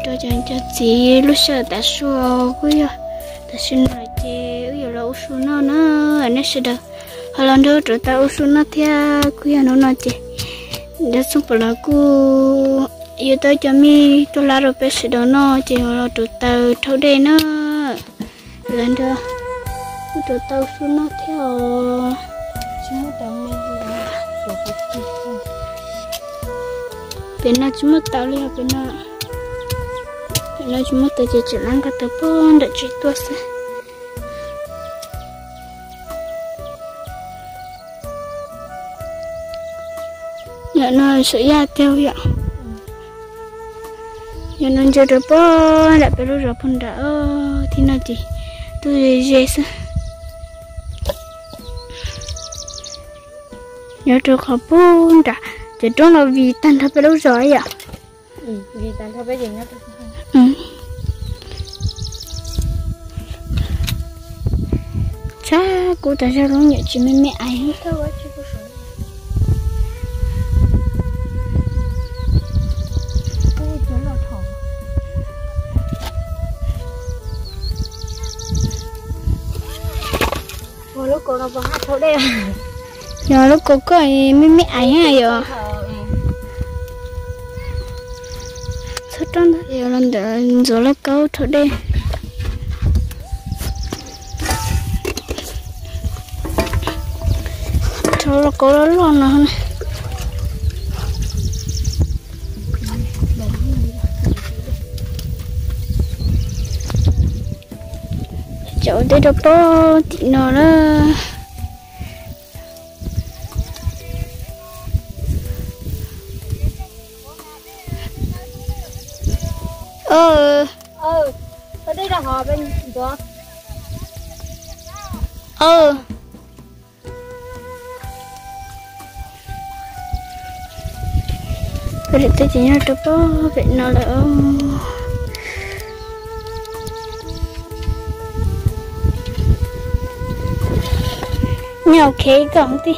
tôi chẳng cho chị lúc sợ ta xua cái giờ ta xin lại chị bây giờ là usu nó anh ấy sẽ được hồi lần đó rồi ta usu nó theo cái giờ nó nói chị để xong rồi là cô yêu tôi cho mi tôi la rồi bé sẽ đó nó chị là tụi tao thâu đây nó lần đó tụi tao usu nó theo chúng tao mi rồi bên nào chúng tao liền bên nào chúng ta chỉ làm cái tập bốn để chỉ tua xe nhà nó sẽ ra theo vậy nhà nó chơi tập bốn để bên rồi phân đã thì nó chỉ tôi dễ sao nhà tôi học bốn đã chỉ trong là vì tan thập bên rồi ạ vì tan thập bên gì nhá cha cô ta ra luôn nhớ chị mẹ ai hết đâu chứ cô sợ cô cháu là thỏ hồi lúc cô nó vào hát thấu đây giờ lúc cô có mẹ ai hay rồi sao trong đó giờ lần đó rồi là câu thấu đây thôi là cô đó luôn nè chỗ đây đâu có thì nó đó ở đây là họ bên đó vậy tôi chỉ nhớ được có vậy nó là nhau khế gọng đi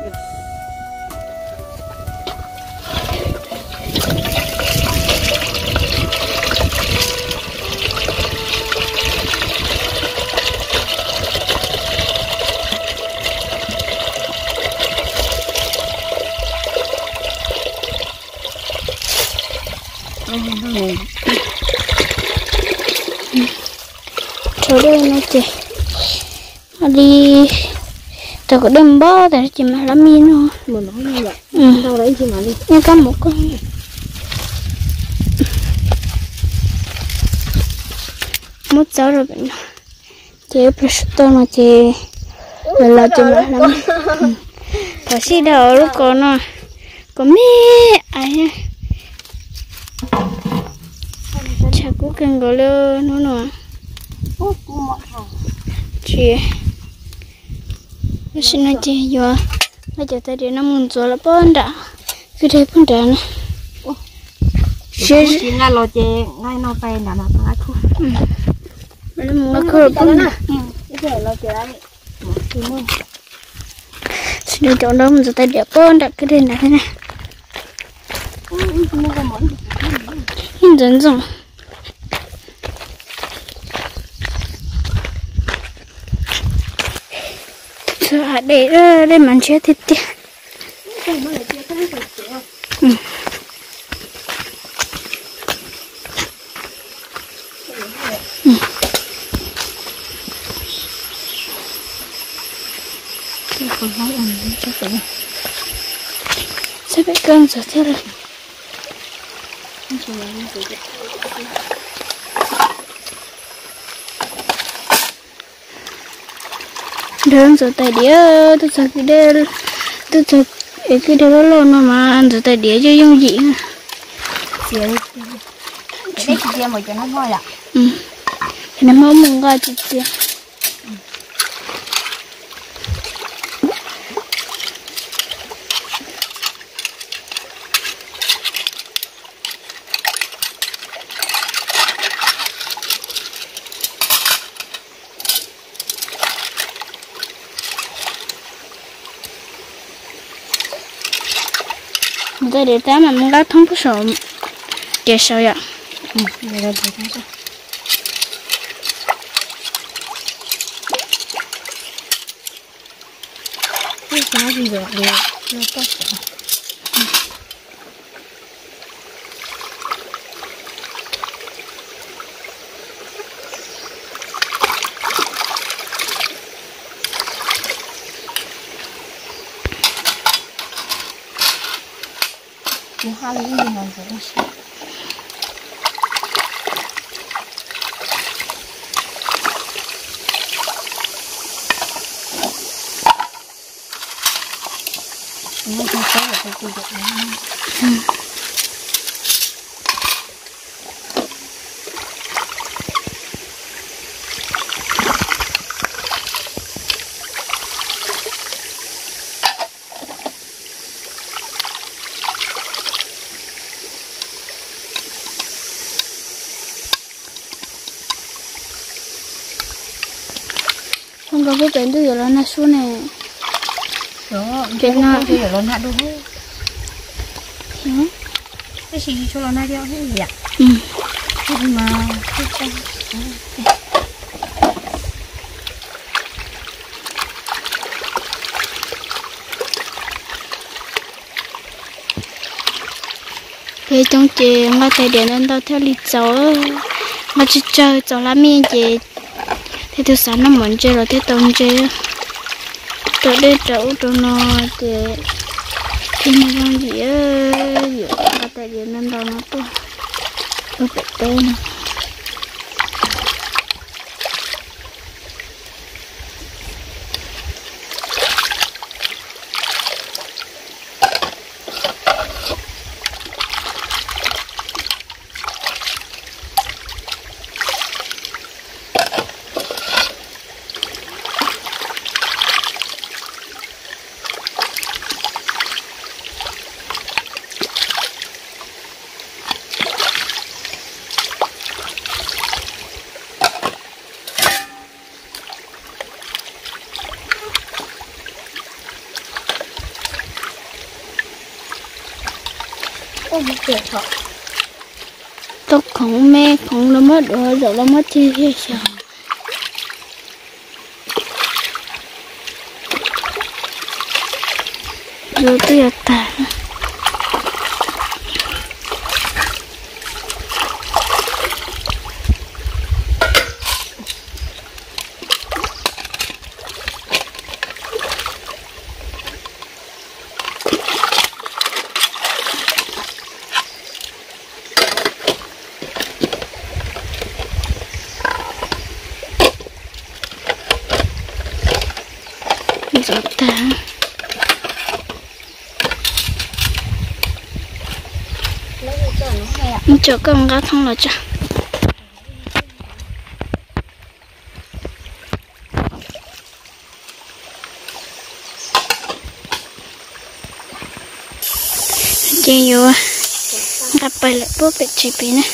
chỗ đây nó chị đi tao có đem bó tại chị mà làm gì nữa một nói như vậy đâu đấy chị mà đi nhưng có một con một cháu rồi bệnh chị tôi mà chị là chị mà làm có gì đâu lúc còn nó có mẹ ai chả cũng cần gọi là nó nữa chị xin nói chị giờ nó cho tay để nó muốn做了笨的cứ thế笨的呢 chị ngay lo chị ngay nó tay nằm mà phá thu nó khơi笨nè cái lo chị đấy xin nói chọn đó mình 做 tay để笨的cứ thế này thế này nhìn真正sợ để đây màn che thịt đi sẽ bị cơn rồi thế rồi đơn rồi tay đĩa tôi sợ cái đĩa tôi sợ cái đĩa lo mà ăn rồi tay đĩa cho dung dị chị đấy chị chia một cho nó thôi ạ nó mau mừng ra chị chia tôi để ta mà muốn đá thông cái sổ để sao vậy Để ra để ra. Cái giá gì rồi để nó tốt. Thì hai cái gì mà rồi đó. Nó không có là cái gì được nữa. Không có cái bệnh tôi giờ nó xuống này. Đó, cái nào thì ở lon hạt đâu hết. Cái gì cho lon hạt đeo hết gì ạ? Nhưng mà cái cái thế trong chị mà thời điểm nên tao theo lịch cháu mà chỉ chơi cháu làm miếng chị thế thứ sáu nó muốn chơi rồi thế tông chơi tới đây cháu cho nó chị thì nó làm gì mà thời điểm nên tao nó tôi bị tên tôi không mẹ không nó mất rồi rồi nó mất chi hết sao rồi tôi ở tại rồi ta chỗ con gà không là cho chơi vô gặp bài lại bố bị chỉ bị nè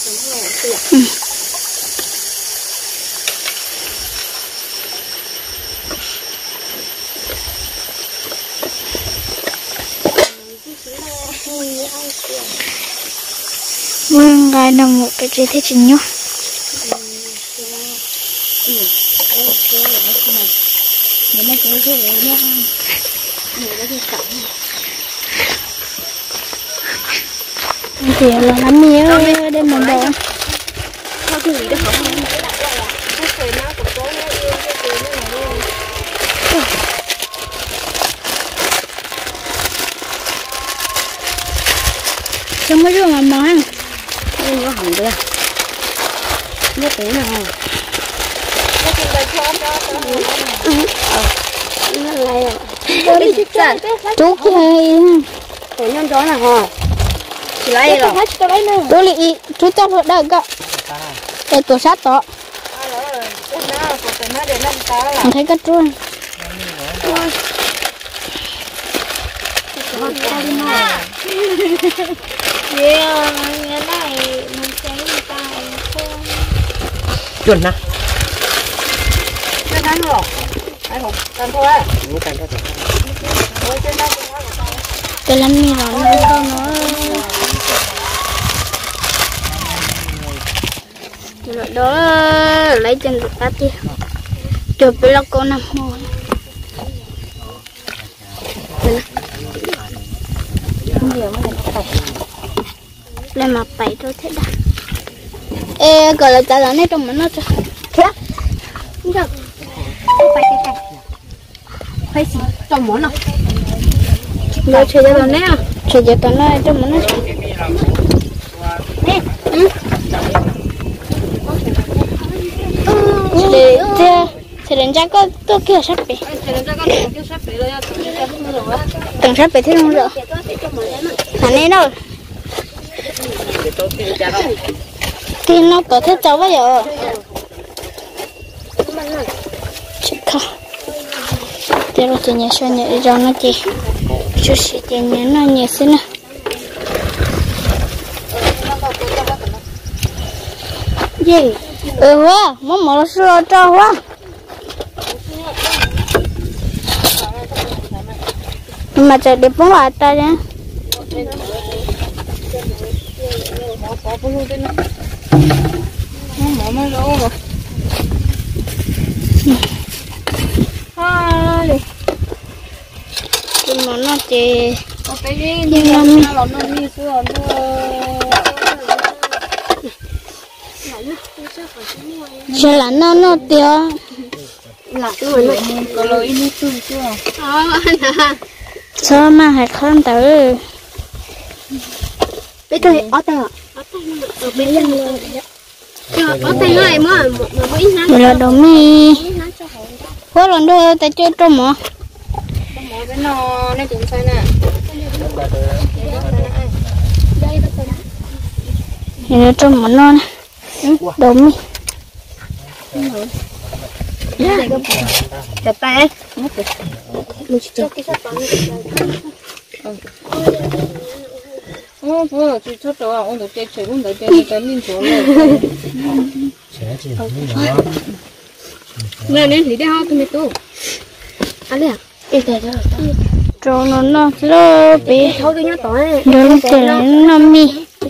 vâng gai nằm một cái chế thế chính nhá thì là lắm mía đây mình đồ trong mấy rừng mà ăn nó hỏng rồi nó té nào nó lại chú kia tổ nhân chó nào hả chỉ lấy rồi chú lì chú cho họ đợi gạo để tổ sát đó thấy cái chú chuẩn nè cái rồi ai không cần thôi cần thôi cái lắm mì nó đó lấy chân được tát đi chụp với nó con nằm ngồi lên mà bảy thôi thế đã ê gọi là trả lời này trong mình nó cho thế không được phải cái phải gì trong món nào nó chơi cho tao nè chơi cho tao này trong món nó nè thì đến chắc có tôi kêu sắp bị từng sắp bị thế không được thằng này đâu thì nó có thể cháu bây giờ chị không thì rồi chị nhớ sao nhớ cho nó chị chú sĩ chị nhớ nó nhớ xin nè gì quá món mỏ sữa cho quá mà chạy đi bóng lại ta nhé mà nó chỉ nhưng mà mình sẽ là nó tiêu là cái mà nó có lối đi chung chưa sao mà hay không tới bây giờ ở đây ở bên lên ở đây nó em á một là đồ mi có lần đó ta chơi trâu mỏ bên nó cũng sai nè nó trâu mỏ non đồ mi đẹp tay vừa chỉ cho tôi ông được chơi chơi cũng được chơi cái mình chỗ này nên thì đi học thì tôi anh à em thấy rồi trâu nó lơ bị thôi tôi nhớ tối nó chơi nó mi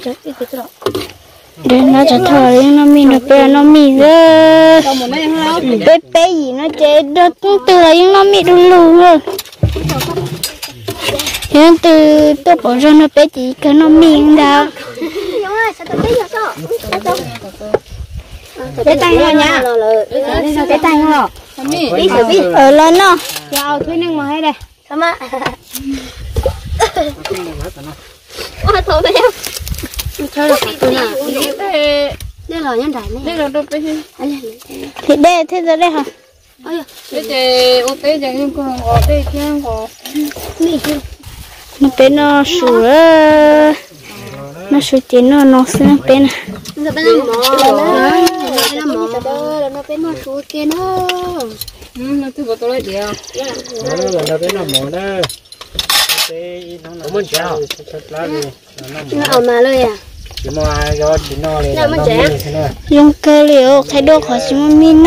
để nó cho thôi nó mi nó bé nó mi rồi bé gì nó chơi đó cũng từ nó mi đu lù rồi hiện từ tôi bỏ ra nó bé chỉ cái nó mi đâu cái tay rồi nha cái tay rồi đi xử đi ở lên nó vào thuê nâng mà hay đây sao mà ôi thôi bây giờ chơi được cái nào đây là nhân đại này đây là đâu bây giờ thì đây thế giờ đây hả bây giờ ô tế giờ nhưng còn ở đây chứ có nó bé nó sủa tiền nó xin nó bé nè nó bé nó bé nó sủa kia nó thứ của tôi lấy điều nó bé nó mỏ đó nó muốn chào nó ở màเลยà chỉ mua do chỉ nó này nó trẻ dùng cơ liệu thay đồ khỏi chỉ muốn min nè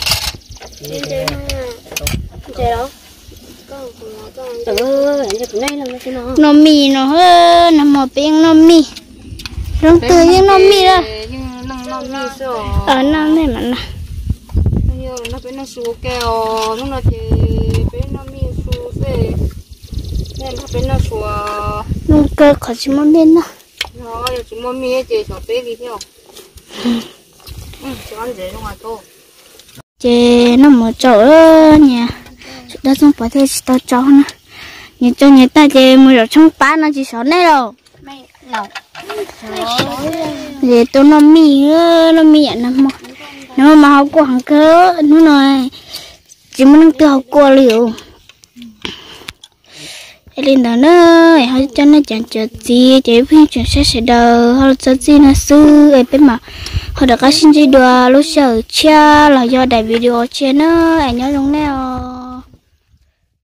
trẻ đâu nó mì nó hơi nó mò bên nó mì rong từ nhưng nó mì đó ở nó này mà nè nó bên nó sủa keo nó chỉ bên nó mì sủa về nên nó bên nó sủa dùng cơ khỏi chỉ muốn min nè rồi chỉ muốn mì chỉ cho bé đi theo cho ăn dễ không à cô chị nó một chỗ nhà đó không phải thế tao cho nó nhà cho nhà ta chị mua được trong ba nó chỉ sợ này đâu để tôi nó mì ăn nó mà học qua hàng cơ nó nói chỉ muốn tự học qua liệu lên đó nữa họ cho nó chẳng chờ gì chỉ phiên chuyển sẽ đầu họ cho gì nó sư ấy bên mà họ đã có xin gì đùa lúc sau cha là do đại video trên nó anh nhớ giống nào